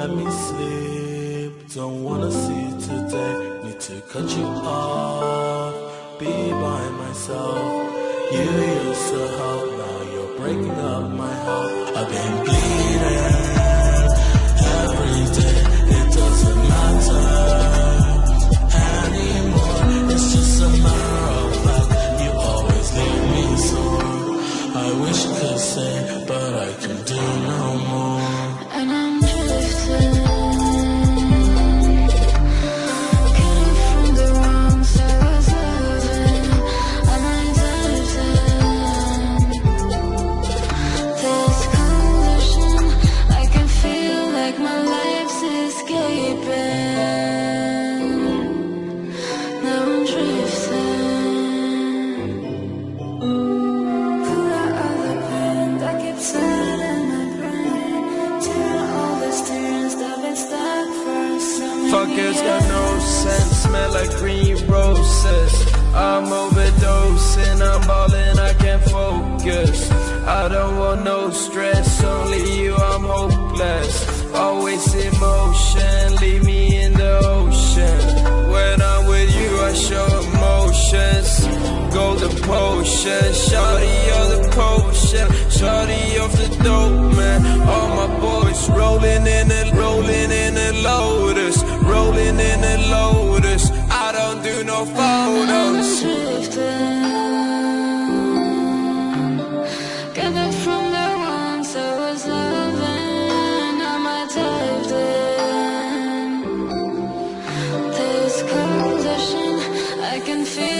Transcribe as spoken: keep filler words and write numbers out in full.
let me sleep. Don't wanna see today. Need to cut you off. Be by myself. You used to help, now you're breaking up my heart. I've been bleeding every day. It doesn't matter anymore. It's just a matter of fact. You always leave me so wrong. I wish I could say, but I can do no more. And I'm drifting, getting from the wrongs I was living. Am I drifting? This condition, I can feel like my life's escaping. Now I'm drifting. Pull out all the pain that keeps sitting in my brain. Tear all these tears that been stuck for so many Fuck it's got years. no sense, smell like green roses. I'm overdosing, I'm ballin', I can't focus. I don't want no stress, only you, I'm hopeless. Always in motion, leave me in the ocean. When I'm with you, I show emotions. Golden potion, shawty of the potion, shawty off the dope, man. All my boys rolling in the, rolling in the Lotus, rolling in the Lotus. I don't do no I'm photos. drifting, getting from the wrongs I was loving. Am I dived in? This condition, I can feel